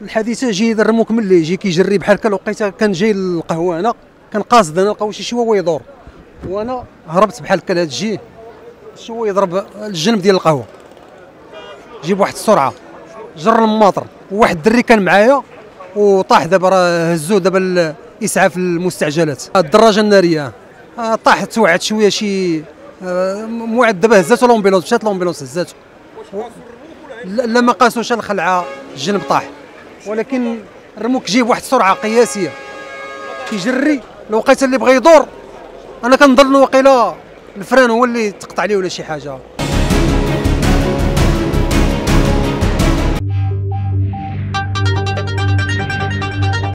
الحادثه جيده. الرموك ملي يجي كيجري بحال هكا لقيتها كان جاي للقهوه، انا كان قاصد انا لقاو شي هو يدور، وانا هربت بحال هكا لهاد الجهه باش هو يضرب الجنب ديال القهوه، جيب واحد السرعه جر الماطر، وواحد الدري كان معايا وطاح. دابا راه هزوه دابا الاسعاف المستعجلات. الدراجه الناريه طاحت توعد شويه شي موعد، دابا هزاتو لومبيلونس، مشات لومبيلونس هزاتو. لا ما قاسوش الخلعه، الجنب طاح، ولكن الرموك جيب واحد السرعه قياسيه كيجري. لو لقيت اللي بغى يدور انا كنظن واقيلا الفران هو اللي تقطع عليه ولا شي حاجه.